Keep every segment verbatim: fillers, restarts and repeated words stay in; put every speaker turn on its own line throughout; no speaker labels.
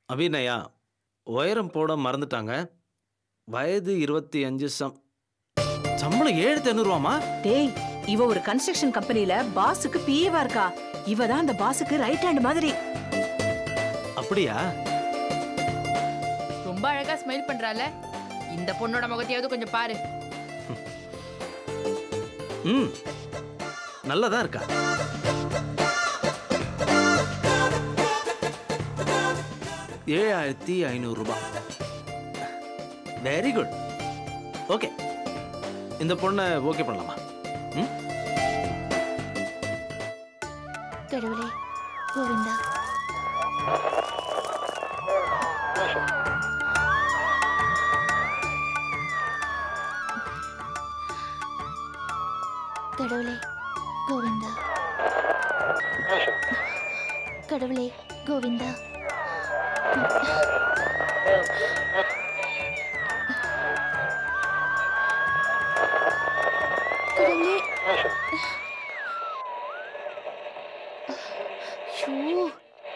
அபிநயா உயரம் போட மறந்துட்டாங்க. வயது இருபத்தி அஞ்சு. சம் சம்பளம் ஏழு ஐநூறுவாமா?
டேய், இவ ஒரு கன்ஸ்ட்ரக்ஷன் கம்பெனில பாஸுக்கு பிஏவா இருக்கா. இவ தான் அந்த பாஸுக்கு ரைட் ஹேண்ட் மாதிரி.
அப்படியா?
ரொம்ப அழகா ஸ்மைல் பண்றால. இந்த பொண்ணோட முகத்தையாவது கொஞ்சம் பாரு.
ம் நல்லதா இருக்கா. ஏழாயிரத்தி ஐநூறு ரூபாய். Very good. ஓகே, இந்த பொண்ணை ஓகே பண்ணலாமா? ம்
கடவுளே கோவிந்தா. கடவுளே கோவிந்தா. கடவுளே கோவிந்தா. கடவுளே. ஷூ.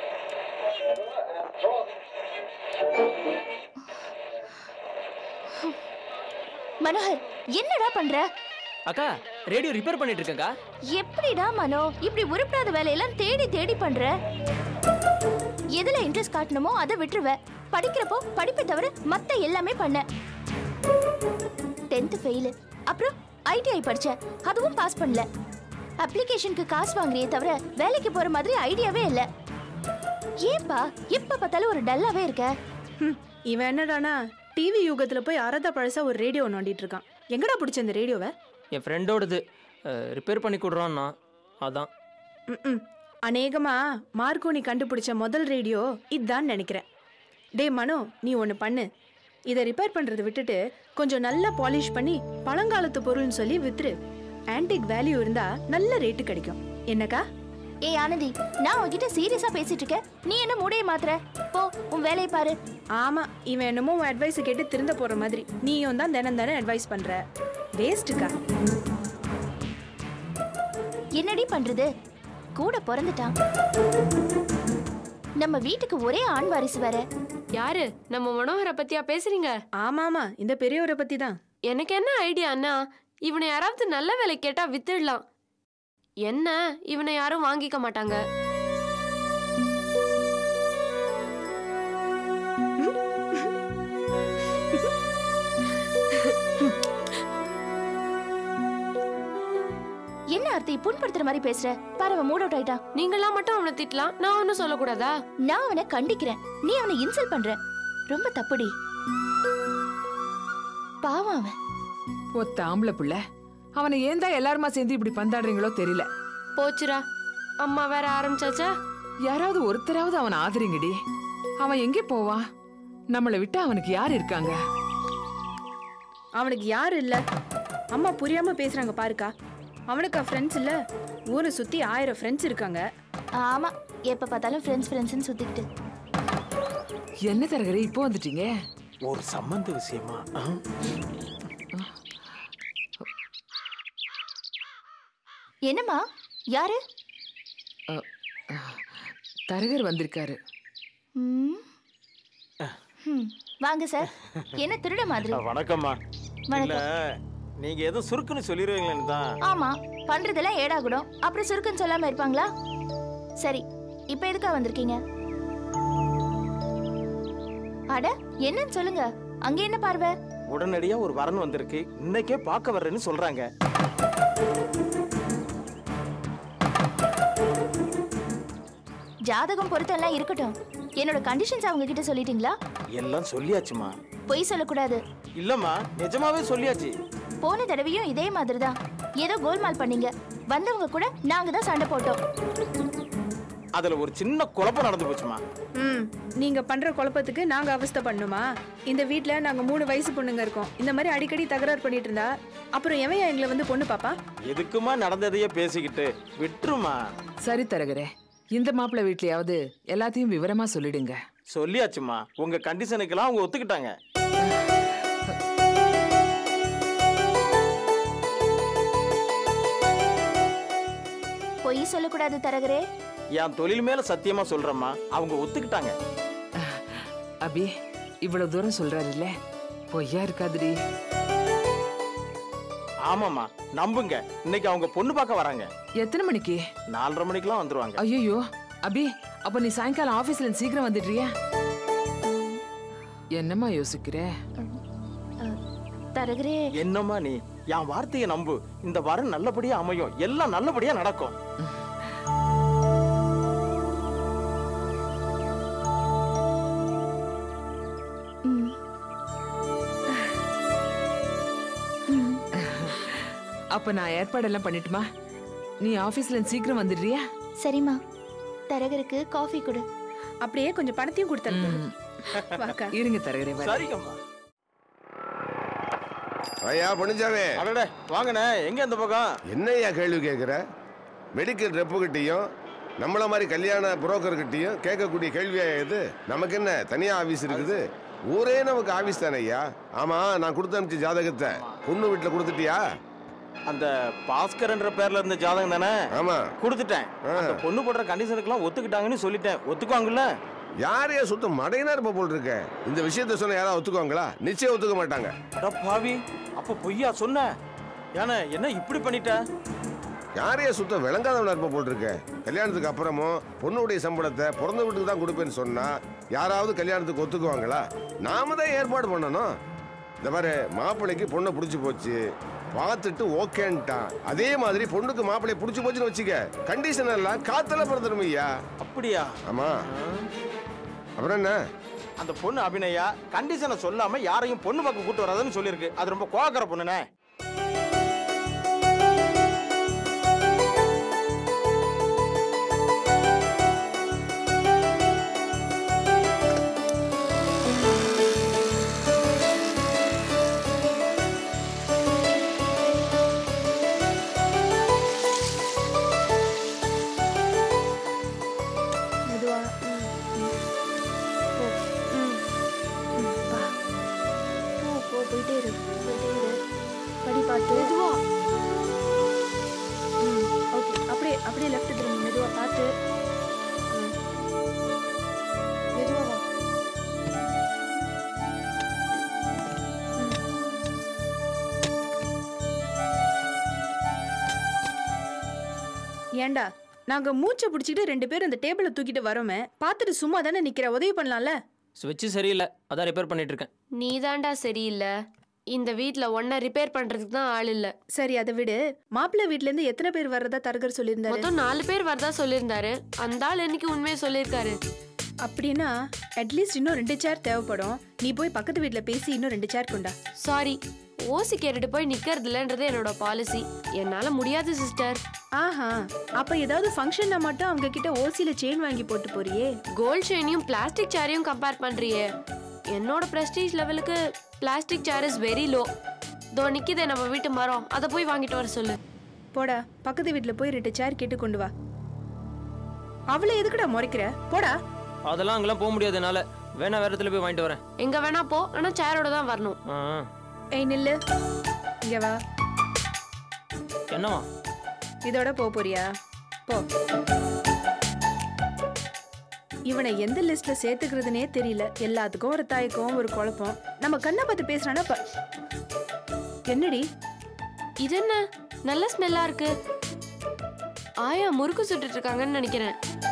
மனோகர், என்னடா பண்ற?
அக்கா, ரேடியோ ரிப்பேர் பண்ணிட்டு இருக்கேன்க்கா.
எப்படிடா மனோ இப்படி உருப்படாத வேலையெல்லாம் தேடி தேடி பண்ற? எதுல இன்ட்ரெஸ்ட் காட்டணுமோ அதை விட்டுருவ. படிக்கிறப்போ படிப்பை தவிர மத்த எல்லாமே பண்ண. டென்த் ஃபெயில், அப்புறம் ஐடிஐ படிச்ச, அதுவும் பாஸ் பண்ணல. அப்ளிகேஷனுக்கு காசு வாங்குறியே தவிர வேலைக்கு போற மாதிரி ஐடியாவே இல்ல. ஏன்பா எப்ப பார்த்தாலும் ஒரு டல்லாவே இருக்க?
இவன் என்னடானா டிவி யுகத்துல போய் அரத பழசா ஒரு ரேடியோ நோண்டிட்டு இருக்கான். எங்கடா பிடிச்ச இந்த ரேடியோவை?
என் ஃப்ரெண்டோடது ரிப்பேர் பண்ணி கொடுறான்னா அதான்.
ம் அநேகமா மார்க்கோனி கண்டுபிடிச்ச முதல் ரேடியோ இதுதான் நினைக்கிறேன். டே மனோ, நீ ஒன்று பண்ணு. இதை ரிப்பேர் பண்ணுறதை விட்டுட்டு கொஞ்சம் நல்லா பாலிஷ் பண்ணி பழங்காலத்து பொருள்னு சொல்லி வித்துரு. ஆன்டிக் வேல்யூ இருந்தா நல்ல ரேட்டு கிடைக்கும். என்னக்கா?
ஏ ஆனந்தி, நான் உன்கிட்ட சீரியஸா பேசிட்டு இருக்கேன், நீ என்ன மூடைய மாத்துற? போ உன் வேலையை பாரு.
ஆமா, இவன் என்னமோ உன் அட்வைஸை கேட்டு திருந்த போற மாதிரி நீயும் தான் தினம் தானே அட்வைஸ் பண்ற. வேஸ்ட்டுக்கா.
என்னடி பண்றது? கூட பிறந்துட்டான். நம்ம வீட்டுக்கு ஒரே ஆண் வாரிசு வேற.
யாரு? நம்ம மனோகரை பத்தியா பேசுறீங்க?
ஆமாமா, இந்த பெரியவரை பத்தி தான்.
எனக்கு என்ன ஐடியா அண்ணா, இவனை யாராவது நல்ல வேலை கேட்டா வித்துடலாம். என்ன, இவனை யாரும் வாங்கிக்க மாட்டாங்க.
என்ன அர்த்தி புண்படுத்துற மாதிரி பேசுற? பாரு, மூட் அவுட் ஆயிட்டான்.
நீங்களாம் மட்டும் அவனை திட்டலாம், நான் ஒன்னும் சொல்லக்கூடாதா?
நான் அவனை கண்டிக்கிறேன், நீ அவனை இன்சல்ட் பண்ற. ரொம்ப தப்புடி. பாவம் அவன்.
ஒத்த ஆம்பளை புள்ள. அவனை ஏன் தான் எல்லாருமா சேர்ந்து இப்படி பந்தாடுறீங்களோ தெரியல.
போச்சுரா, அம்மா வேற ஆரம்பிச்சாச்சா?
யாராவது ஒருத்தராவது அவனை ஆதரிங்கடி. அவன் எங்கே போவான்? நம்மளை விட்டு அவனுக்கு யார் இருக்காங்க?
அவனுக்கு யாரு இல்ல? அம்மா புரியாம பேசுறாங்க பாருக்கா. அவனுக்கு ஃப்ரெண்ட்ஸ் இல்ல, ஊரை சுத்தி ஆயிரம் ஃப்ரெண்ட்ஸ் இருக்காங்க.
ஆமா, எப்ப பார்த்தாலும் ஃப்ரெண்ட்ஸ் ஃப்ரெண்ட்ஸ்னு சுத்திக்கிட்டு.
என்ன தரகரே இப்போ வந்துட்டீங்க?
ஒரு சம்பந்த விஷயமா?
என்னம்மா? யாரு?
தரகர் வந்திருக்காரு.
வாங்க சார். என்ன திருட மாதிரி?
வணக்கம்மா.
இல்ல,
நீங்க ஏதோ சுருக்குன்னு சொல்லிடுவீங்களேன்னு தான்.
ஆமா, பண்றதெல்லாம் ஏடாகூடும், அப்புறம் சுருக்குன்னு சொல்லாம இருப்பாங்களா? சரி, இப்ப எதுக்கா வந்திருக்கீங்க? அட, என்னன்னு சொல்லுங்க. அங்க என்ன பார்வை?
உடனடியா ஒரு வரன் வந்திருக்கு, இன்னைக்கே பார்க்க வர்றேன்னு சொல்றாங்க.
ஜாதகம் பொருத்தெல்லாம் இருக்கட்டும், என்னோட கண்டிஷன்ஸ் அவங்க கிட்ட சொல்லிட்டீங்களா?
எல்லாம் சொல்லியாச்சுமா.
பொய் சொல்லக்கூடாது.
இல்லம்மா, நிஜமாவே சொல்லியாச்சு.
போன தடவையும் இதே மாதிரி தான் ஏதோ கோல்மால் பண்ணீங்க. வந்தவங்க கூட நாங்க தான் சண்டை போட்டோம்.
அதுல ஒரு சின்ன குழப்பம் நடந்து போச்சுமா.
ம், நீங்க பண்ற குழப்பத்துக்கு நாங்க அவஸ்தை பண்ணுமா? இந்த வீட்ல நாங்க மூணு வயசு பொண்ணுங்க இருக்கோம். இந்த மாதிரி அடிக்கடி தகராறு பண்ணிட்டு இருந்தா அப்புறம் எவையா எங்களை வந்து பொண்ணு பாப்பா?
எதுக்குமா நடந்ததையே பேசிக்கிட்டு விட்டுருமா.
சரி தரகரே, இந்த மாப்பிள்ளை வீட்லயாவது எல்லாத்தையும் விவரமா சொல்லிடுங்க.
சொல்லியாச்சுமா, உங்க கண்டிஷனுக்கெல்லாம் அவங்க ஒத்துக்கிட்டாங்க.
பொய் சொல்லக்கூடாது தரகரே.
என் தொழில் மேல சத்தியமா சொல்றேம்மா, அவங்க ஒத்துக்கிட்டாங்க.
அபி இவ்வளவு தூரம் சொல்றாரு இல்ல, பொய்யா இருக்காதுடி.
ஆமாமா நம்புங்க, இன்னைக்கு அவங்க பொண்ணு பார்க்க வராங்க.
எத்தனை மணிக்கு?
நாலரை மணிக்கெல்லாம் வந்துருவாங்க.
ஐயோ அபி, அப்ப நீ சாயங்காலம் ஆபீஸ்ல இருந்து சீக்கிரம் வந்துடுறியா? என்னம்மா யோசிக்கிற?
தரகரே,
என்னம்மா நீ என் வார்த்தையை நம்பு. இந்த வாரம் நல்லபடியா அமையும், எல்லாம் நல்லபடியா நடக்கும்.
அப்ப நான் ஏற்பாடெல்லாம் பண்ணிட்டுமா? நீ ஆபீஸ்ல இருந்து சீக்கிரம் வந்துடுறியா?
சரிம்மா. தரகருக்கு காஃபி கொடு.
அப்படியே கொஞ்சம் பணத்தையும் கொடுத்தேன்.
இருங்க தரகரே.
சரிங்கம்மா.
ஐயா பொண்ணுச்சாவே.
அடடே வாங்கண்ணே, எங்க இந்த பக்கம்?
என்னையா கேள்வி கேட்குற? மெடிக்கல் ரெப்புகிட்டையும் நம்மள மாதிரி கல்யாண புரோக்கர்கிட்டையும் கேட்கக்கூடிய கேள்வியா இது? நமக்கு என்ன தனியா ஆபீஸ் இருக்குது? ஊரே நமக்கு ஆபீஸ் தானே ஐயா. ஆமா, நான் கொடுத்து அனுப்பிச்ச ஜாதகத்தை பொண்ணு வீட்டுல கொடுத்துட்டியா?
அந்த பாஸ்கர்ன்ற பேர்ல இருந்த ஜாதகம் தானே? ஆமா கொடுத்துட்டேன். அந்த பொண்ணு போடுற கண்டிஷனுக்குலாம் ஒத்துக்கிட்டாங்கன்னு சொல்லிட்டேன். ஒத்துக்குவாங்கல்ல?
யாரையா சுத்த மடையினா இருப்ப போல் இருக்க. இந்த விஷயத்த சொன்ன யாராவது ஒத்துக்குவாங்களா? நிச்சயம் ஒத்துக்க மாட்டாங்க.
அட பாவி, அப்ப பொய்யா சொன்ன? ஏன்னா என்ன இப்படி பண்ணிட்ட?
யாரையா சுத்த விளங்காதவனா இருப்ப போல் இருக்க. கல்யாணத்துக்கு அப்புறமும் பொண்ணுடைய சம்பளத்தை பிறந்த வீட்டுக்கு தான் கொடுப்பேன்னு சொன்னா யாராவது கல்யாணத்துக்கு ஒத்துக்குவாங்களா? நாம தான் ஏற்பாடு பண்ணணும். இந்த மாதிரி மாப்பிள்ளைக்கு பொண்ணை பிடிச்சி போச்சு, பார்த்துட்டு ஓகேன்ட்டான். அதே மாதிரி பொண்ணுக்கு மாப்பிள்ளை பிடிச்சி போச்சுன்னு வச்சுக்க, கண்டிஷன் எல்லாம் காத்தல பிறந்தரும் ஐயா.
அப்படியா?
ஆமா. அப்புறம் என்ன?
அந்த பொண்ணு அபிநயா கண்டிஷனை சொல்லாம யாரையும் பொண்ணு பக்கம் கூட்டு வராதுன்னு சொல்லியிருக்கு. அது ரொம்ப கோவக்கார பொண்ணுனே.
அப்படியே லெஃப்ட் திரும்ப, மெதுவா பார்த்து. மெதுவா வா. ஏண்டா நாங்க மூச்சை பிடிச்சிட்டு ரெண்டு பேரும் இந்த டேபிளை தூக்கிட்டு வரோமே, பார்த்துட்டு சும்மா தானே நிக்கிற, உதவி பண்ணலாம்ல?
ஸ்விட்ச் சரியில்லை, அதான் ரிப்பேர் பண்ணிட்டு இருக்கேன்.
நீ தாண்டா சரியில்லை. இந்த வீட்ல ஒன்ன ரிப்பேர் பண்றதுக்கு தான் ஆள் இல்ல.
சரி அதை விடு. மாப்பிள்ளை வீட்ல இருந்து எத்தனை பேர் வர்றதா தரகர் சொல்லியிருந்தாரு?
மொத்தம் நாலு பேர் வரதா சொல்லியிருந்தாரு. அந்த ஆள் இன்னைக்கு உண்மையை சொல்லியிருக்காரு.
அப்படின்னா அட்லீஸ்ட் இன்னும் ரெண்டு சேர் தேவைப்படும். நீ போய் பக்கத்து வீட்ல பேசி இன்னும் ரெண்டு சேர் கொண்டா.
சாரி, ஓசி கேட்டுட்டு போய் நிக்கிறது இல்லன்றது என்னோட பாலிசி. என்னால முடியாது சிஸ்டர்.
ஆஹா, அப்ப ஏதாவது ஃபங்க்ஷன்னா மட்டும் அவங்க கிட்ட ஓசில செயின் வாங்கி போட்டு போறியே?
கோல்ட் செயினையும் பிளாஸ்டிக் சேரையும் கம்பேர் பண்றியே. என்னோட பிரஸ்டீஜ் லெவலுக்கு plastic chair is very low. தோ நிக்கிதே நம்ம வீட்டு மரம், அதை போய் வாங்கிட்டு வர சொல்லு.
போடா, பக்கத்து வீட்ல போய் ரெண்டு சேர் கேட்டு கொண்டு வா. அவளை எதுக்குடா முறைக்கிற? போடா.
அதெல்லாம் அங்கெல்லாம் போக முடியாது என்னால. வேணா வேற இடத்துல போய் வாங்கிட்டு வரேன்.
எங்க வேணா போ, ஆனா சேரோட தான் வரணும்.
ஏய் நில்லு, இங்க வா.
என்னவா?
இதோட போ போறியா? போ. இவனை எந்த லிஸ்ட்ல சேர்த்துக்கிறதுனே தெரியல. எல்லாத்துக்கும் ஒரு தாய்க்கும் ஒரு குழப்பம். நம்ம கண்ணை பார்த்து பேசுறானா? என்னடி
இது? என்ன நல்ல ஸ்மெல்லா இருக்கு. ஆயா முறுக்கு சுட்டுட்டு இருக்காங்கன்னு நினைக்கிறேன்.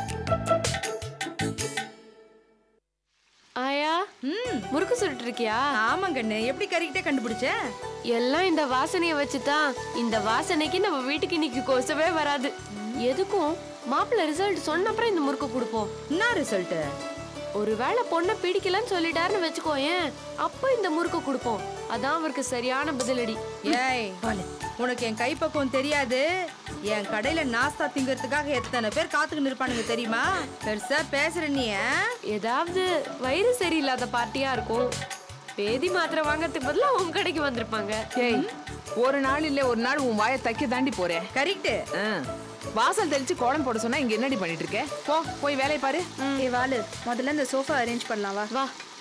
ஆயா, முறுக்கு சுட்டுட்டு இருக்கியா?
ஆமாங்கண்ணே. எப்படி கரெக்டா கண்டுபிடிச்ச?
எல்லாம் இந்த வாசனைய வச்சுதான். இந்த வாசனைக்கு நம்ம வீட்டுக்கு இன்னைக்கு கொசவே வராது. எதுக்கும் மாப்பிள்ள ரிசல்ட் சொன்ன அப்புறம் இந்த முறுக்கு கொடுப்போம்.
என்ன ரிசல்ட்?
ஒருவேளை பொண்ணை பிடிக்கலன்னு சொல்லிட்டாருன்னு வச்சுக்கோ, ஏன் அப்ப இந்த முறுக்கு கொடுப்போம். அதான் அவருக்கு சரியான பதிலடி.
ஏய், உனக்கு என் கைப்பக்குவம் தெரியாது. என் கடையில நாஸ்தா திங்கிறதுக்காக எத்தனை பேர் காத்துக்கிட்டு இருப்பானுங்க தெரியுமா? பெருசா பேசுற நீ.
ஏதாவது வயிறு சரியில்லாத பார்ட்டியா இருக்கும். பேதி மாத்திரை வாங்கறதுக்கு பதிலா உன் கடைக்கு வந்திருப்பாங்க.
ஏய், ஒரு நாள் இல்ல ஒரு நாள் உன் வாயை தைக்க தாண்டி போறேன்.
கரெக்ட்.
வாசல் தெளிச்சு கோலம் போட சொன்னா இங்க என்னடி பண்ணிட்டு இருக்க? போ, போய் வேலையை பாரு.
ஏ வாலு, முதல்ல இந்த சோஃபா அரேஞ்ச் பண்ணலாம். வா
வா.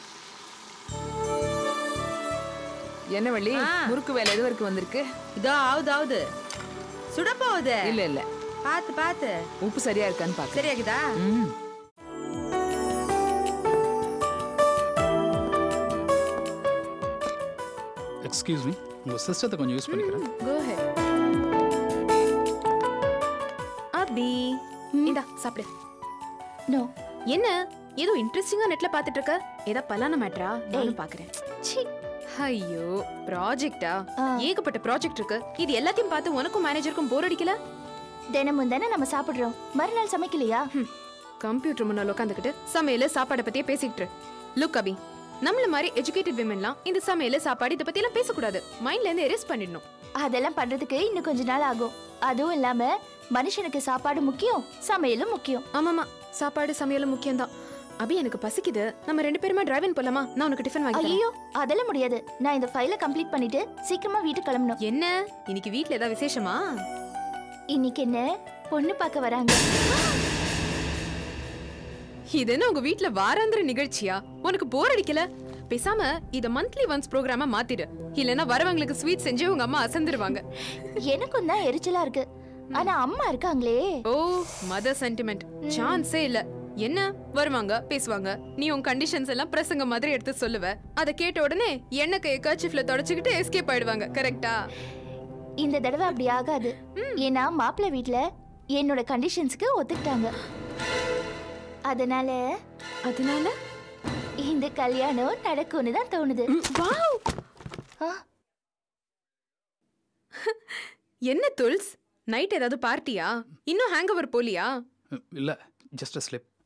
என்ன வள்ளி, முறுக்கு வேலை எது வரைக்கும் வந்திருக்கு?
இதோ ஆவுது ஆவுது. சுட போகுது.
இல்ல இல்ல,
பாத்து பாத்து.
உப்பு சரியா இருக்கான்னு பாக்க.
சரியாக்குதா?
ம்.
எக்ஸ்கியூஸ் மீ, உங்க சிஸ்டத்தை கொஞ்சம் யூஸ் பண்ணிக்கிறேன்.
கோ ஹெட். அபி இந்தா சாப்பிடு.
நோ.
என்ன ஏதோ இன்ட்ரெஸ்டிங்கா நெட்ல பாத்துட்டு இருக்க? ஏதா பலான மேட்டரா? நானும் பாக்குறேன்.
சி.
ஐயோ ப்ராஜெக்ட்டா? ஏகப்பட்ட ப்ராஜெக்ட் இருக்கு. இது எல்லாத்தையும் பார்த்து உனக்கும் மேனேஜருக்கும் போர் அடிக்கல?
தினமும் தானே நம்ம சாப்பிடுறோம், மறுநாள் சமைக்கலையா?
கம்ப்யூட்டர் முன்னால உட்காந்துக்கிட்டு சமையல சாப்பாடை பத்தியே பேசிக்கிட்டு. லுக் அபி, நம்மள மாதிரி எஜுகேட்டட் விமென்லாம் இந்த சமையல சாப்பாடு இத பத்தி எல்லாம் பேசக்கூடாது. மைண்ட்ல இருந்து எரேஸ் பண்ணிடணும்.
அதெல்லாம் பண்றதுக்கு இன்னும் கொஞ்ச நாள் ஆகும். அதுவும் இல்லாம மனுஷனுக்கு சாப்பாடு முக்கியம், சமையலும் முக்கியம்.
ஆமாமா, சாப்பாடு சமையலும் முக்கியம் தான். அபி எனக்கு பசிக்குது, நம்ம ரெண்டு பேருமா டிரைவிங் போலாமா? நான் உனக்கு டிஃபன் வாங்கி தரேன்.
ஐயோ அதெல்லாம் முடியாது. நான் இந்த ஃபைலை கம்ப்ளீட் பண்ணிட்டு சீக்கிரமா வீட்டுக்கு கிளம்பணும்.
என்ன இன்னைக்கு வீட்ல ஏதாவது விசேஷமா?
இன்னைக்கு என்ன பொண்ணு பார்க்க வராங்க.
இது என்ன உங்க வீட்ல வாராந்திர நிகழ்ச்சியா? உனக்கு போர் அடிக்கல? பேசாம இத மந்த்லி ஒன்ஸ் ப்ரோகிராமா மாத்திடு. இல்லனா வரவங்களுக்கு ஸ்வீட் செஞ்சு உங்க அம்மா அசந்துருவாங்க.
எனக்கும் தான் எரிச்சலா இருக்கு. ஆனா அம்மா இருக்காங்களே.
Oh mother sentiment. சான்ஸே இல்ல. என்ன வருவாங்க பேசுவாங்க, நீ உன் கண்டிஷன்ஸ் எல்லாம் பிரசங்க மாதிரி எடுத்து சொல்லுவ. அத கேட்ட உடனே என்ன கை கர்ச்சீஃப்ல தொடச்சிக்கிட்டு எஸ்கேப் ஆயிடுவாங்க. கரெக்ட்டா?
இந்த தடவை அப்படி ஆகாது. ஏன்னா மாப்பிள்ளை வீட்ல என்னோட கண்டிஷன்ஸ்க்கு ஒத்துக்கிட்டாங்க. அதனால
அதனால
இந்த கல்யாணம் நடக்கும்னு தான் தோணுது.
வாவ்! என்ன துல்ஸ், நைட் ஏதாவது பார்ட்டியா? இன்னும் ஹேங் ஓவர் போலியா?
இல்ல, ஜஸ்ட் a slip.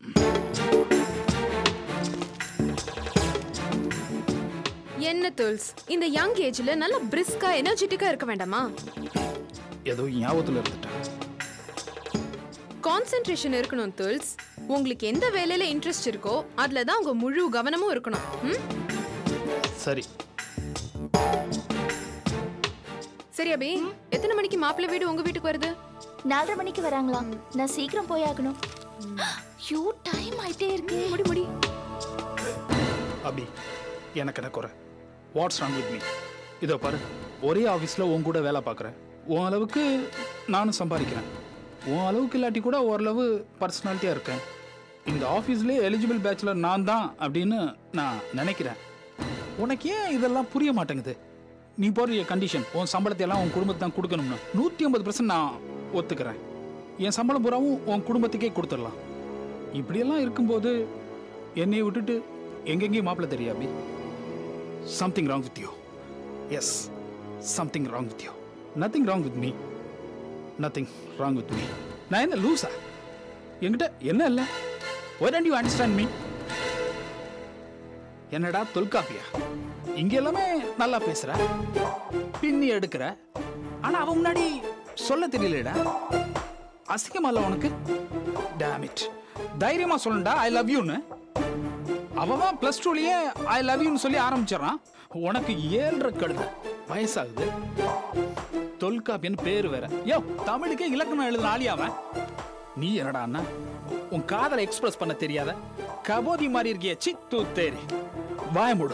என்ன துல்ஸ், இந்த யங் ஏஜ்ல நல்ல பிரிஸ்கா எனர்ஜெட்டிக்கா இருக்க வேண்டாமா?
ஏதோ ஞாபகத்துல இருந்துட்டேன்.
கான்சென்ட்ரேஷன் இருக்கணும் துல்ஸ். உங்களுக்கு எந்த வேலையில இன்ட்ரெஸ்ட் இருக்கோ அதுல தான் உங்க முழு கவனமும் இருக்கணும்.
சரி
சரி அபி, எத்தனை மணிக்கு மாப்பிள்ளை வீடு உங்க வீட்டுக்கு வருது?
நாலரை மணிக்கு வராங்களா? நான் சீக்கிரம் போயாகணும். யூ டைம் ஆயிட்டே இருக்கு.
முடி முடி.
அபி, எனக்கு என்ன குறை? What's wrong with me? இதோ பாரு, ஒரே ஆஃபீஸில் உன் கூட வேலை பார்க்குறேன். உன் அளவுக்கு நானும் சம்பாதிக்கிறேன். உன் அளவுக்கு இல்லாட்டி கூட ஓரளவு பர்சனாலிட்டியாக இருக்கேன். இந்த ஆஃபீஸ்லேயே எலிஜிபிள் பேச்சுலர் நான் தான் அப்படின்னு நான் நினைக்கிறேன். உனக்கு ஏன் இதெல்லாம் புரிய மாட்டேங்குது? நீ போடுற கண்டிஷன், உன் சம்பளத்தை எல்லாம் உன் குடும்பத்தை தான் கொடுக்கணும்னு நூற்றி ஐம்பது பர்சன்ட் நான் ஒத்துக்கிறேன். என் சம்பளம் பூராவும் உன் குடும்பத்துக்கே கொடுத்துடலாம். இப்படியெல்லாம் இருக்கும்போது என்னை விட்டுட்டு எங்கெங்கேயும் மாப்பிள்ள தெரியாபி. Something wrong with you. Yes, something wrong with you. Nothing wrong with me. Nothing wrong with me. நான் என்ன லூஸா? என்கிட்ட என்ன இல்லை? why don't you understand me? என்னடா தொல்காப்பியா? இங்க எல்லாமே நல்லா பேசுற, பின்னி எடுக்கிற, ஆனா அவன் முன்னாடி சொல்ல தெரியலடா. அசிங்கமா இல்ல உனக்கு? damn it. தைரியமா சொல்லண்டா ஐ லவ் யூன்னு. அவன் பிளஸ் டூலயே ஐ லவ் யூன்னு சொல்லி ஆரம்பிச்சிடறான். உனக்கு ஏழரை கழுத வயசாகுது, தொல்காப்பியன்னு பேரு வேற. யோ, தமிழுக்கே இலக்கணம் எழுதுன ஆளியாவன். நீ என்னடா அண்ணா உன் காதலை எக்ஸ்பிரஸ் பண்ண தெரியாத கபோதி மாதிரி இருக்கிய சித்து தேரி. வாய மூடு.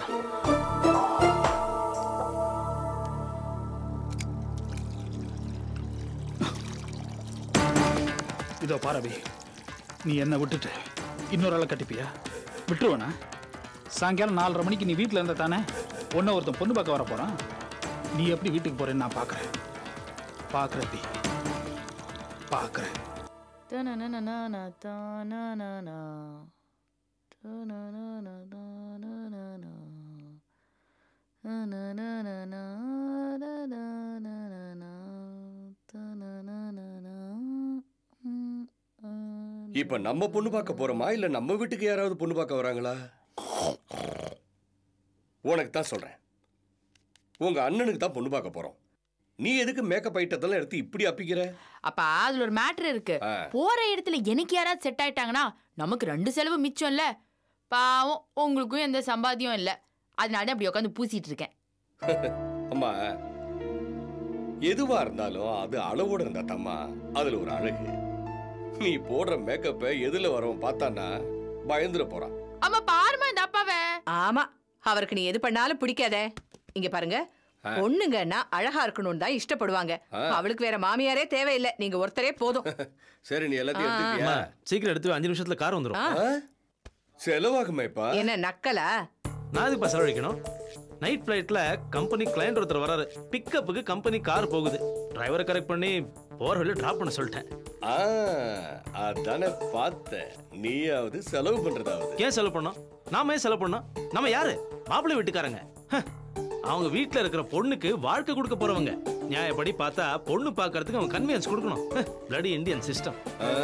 இதோ பாரபி, நீ என்ன விட்டுட்டு இன்னொரு ஆளை கட்டிப்பியா? விட்டுருவனா? சாயங்காலம் நாலரை மணிக்கு நீ வீட்டில் இருந்த தானே ஒன்ன ஒருத்தன் பொண்ணு பார்க்க வர போறான். நீ எப்படி வீட்டுக்கு போறேன்னு நான் பார்க்குறேன். பார்க்குறேன் பி, பார்க்குறேன்.
இப்ப நம்ம பொண்ணு பார்க்க போறோமா இல்ல நம்ம வீட்டுக்கு யாராவது பொண்ணு பார்க்க வராங்களா? உனக்கு தான் சொல்றேன், உங்க அண்ணனுக்கு தான் பொண்ணு பார்க்க போறோம். நீ எதுக்கு மேக்கப் ஐட்டத்தெல்லாம் எடுத்து இப்படி அப்பிக்கிற?
அப்பா அதுல ஒரு மேட்டர் இருக்கு. போற இடத்துல எனக்கு யாராவது செட் ஆயிட்டாங்கன்னா நமக்கு ரெண்டு செலவு மிச்சம் இல்ல. பாவம் உங்களுக்கும் எந்த சம்பாத்தியம் இல்ல, அதனால அப்படி உட்காந்து பூசிட்டு இருக்கேன்.
அம்மா, எதுவா இருந்தாலும் அது அளவோட இருந்தா தம்மா அதுல ஒரு அழகு. நீ போடுற மேக்கப்ப எதுல வரவும் பார்த்தானா பயந்துட போறான்.
அம்மா பாருமா இந்த அப்பாவே.
ஆமா, அவருக்கு நீ எது பண்ணாலும் பிடிக்காதே. இங்க பாருங்க, பொண்ணுங்கன்னா அழகா இருக்கணும்னு தான் இஷ்டப்படுவாங்க. அவளுக்கு வேற மாமியாரே தேவையில்லை, நீங்க ஒருத்தரே போதும்.
சரி, நீ எல்லாத்தையும் எடுத்துக்கியா?
சீக்கிரம் எடுத்து அஞ்சு நிமிஷத்துல கார் வந்துடும்.
செலவாகுமேப்பா.
என்ன நக்கலா?
நான் எதுக்குப்பா செலவழிக்கணும்? நைட் ஃப்ளைட்ல கம்பெனி கிளையண்ட் ஒருத்தர் வராரு. பிக்கப்புக்கு கம்பெனி கார் போகுது. டிரைவரை கரெக்ட் பண்ணி போற வழியில டிராப் பண்ண சொல்லிட்டேன்.
ஆ, அதானே பார்த்தேன். நீயாவது செலவு பண்றதாவது.
ஏன் செலவு பண்ணோம்? நாம ஏன் செலவு பண்ணோம்? நம்ம யாரு? மாப்பிள்ளை வீட்டுக்காரங்க. அவங்க வீட்டுல இருக்கிற பொண்ணுக்கு வாழ்க்கை கொடுக்க போறவங்க. நியாயப்படி பார்த்தா பொண்ணு பார்க்கறதுக்கு அவங்க கன்வீனியன்ஸ் கொடுக்கணும். Bloody Indian system.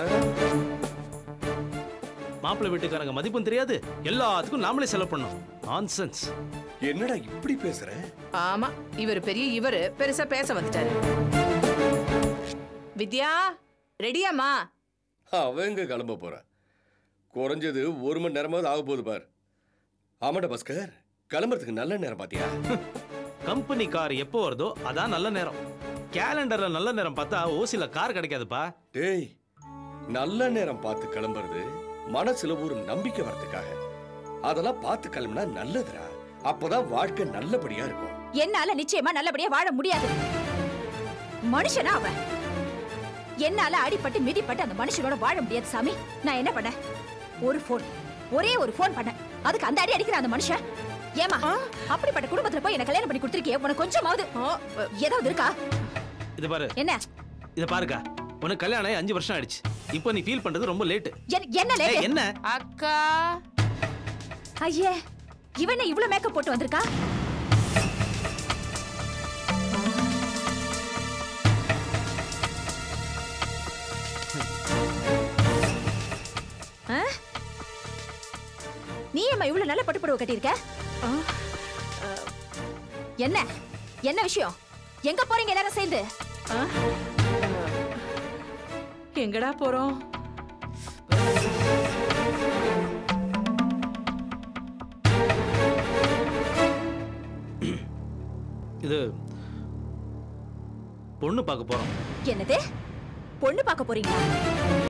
மாப்பிள்ளை வீட்டுக்காரங்க மதிப்பும் தெரியாது, எல்லாத்துக்கும் நாமளே செலவு பண்ணோம். நான்சென்ஸ்.
என்னடா இப்படி பேசுற?
ஆமா, இவர் பெரிய இவரு பெருசா பேச வந்துட்டாரு. வித்யா, ரெடியாமா?
அவங்க கிளம்ப போற. குறைஞ்சது ஒரு மணி நேரமாவது ஆக போகுது பார். ஆமாடா பாஸ்கர், கிளம்புறதுக்கு நல்ல நேரம் பாத்தியா?
கம்பெனி கார் எப்போ வருதோ அதான் நல்ல நேரம். கேலண்டர்ல நல்ல நேரம் பார்த்தா ஓசில கார் கிடைக்காதுப்பா.
டேய், நல்ல நேரம் பார்த்து கிளம்புறது மனசுல ஒரு நம்பிக்கை வரதுக்காக. அதெல்லாம் பார்த்து கிளம்புனா நல்லதுடா. அப்பதான் வாழ்க்கை நல்லபடியா இருக்கும்.
என்னால நிச்சயமா நல்லபடியா வாழ முடியாது. மனுஷனா அவன். என்னால அடிபட்டு மிதிப்பட்டு அந்த மனுஷனோட வாழ முடியாது சாமி. நான் என்ன பண்ண? ஒரு போன், ஒரே ஒரு போன் பண்ண. அதுக்கு அந்த அடி அடிக்கிற அந்த மனுஷன். ஏமா அப்படிப்பட்ட குடும்பத்துல போய் என்ன கல்யாணம் பண்ணி கொடுத்திருக்கே, உனக்கு கொஞ்சமாவது ஏதாவது இருக்கா?
இது பாரு.
என்ன?
இது பாருக்கா, உனக்கு கல்யாணம் ஆகி அஞ்சு வருஷம் ஆயிடுச்சு. இப்போ நீ ஃபீல் பண்றது ரொம்ப லேட்.
என்ன லேட்?
என்ன
அக்கா?
ஐயே, இவனை இவ்வளவு மேக்கப் போட்டு வந்திருக்கா? நீ ஏமா இவ்வளவு நல்ல பட்டு புடவை கட்டியிருக்க? என்ன என்ன விஷயம்? எங்க போறீங்க எல்லாரும் சேர்ந்து?
எங்கடா போறோம்?
இது பொண்ணு பார்க்க போறோம்.
என்னது? பொண்ணு பார்க்க போறீங்களா?